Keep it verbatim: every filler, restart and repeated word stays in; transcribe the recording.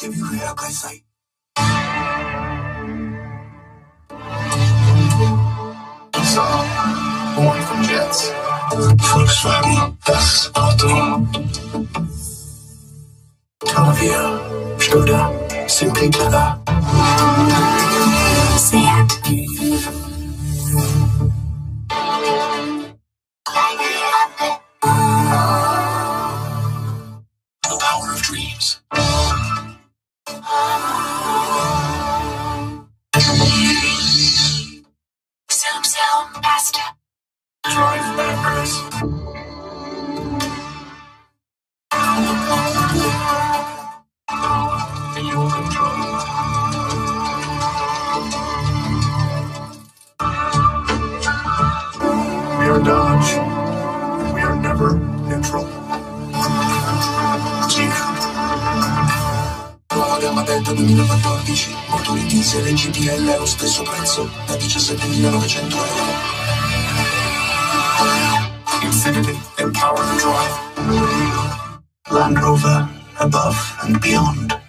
Give you real eyesight. So, born from jets. Volkswagen, das Auto. Tavia, Skoda, simply clever. Seat. The power of dreams. Zoom zoom, pasta. Drive backwards. In your control. We are Dodge, and we are never neutral. Nuova gamma Delta duemilaquattordici, motori diesel e G P L allo stesso prezzo, da diciassettemilanovecento euro. Infinity, empower the drive. Land Rover, above and beyond.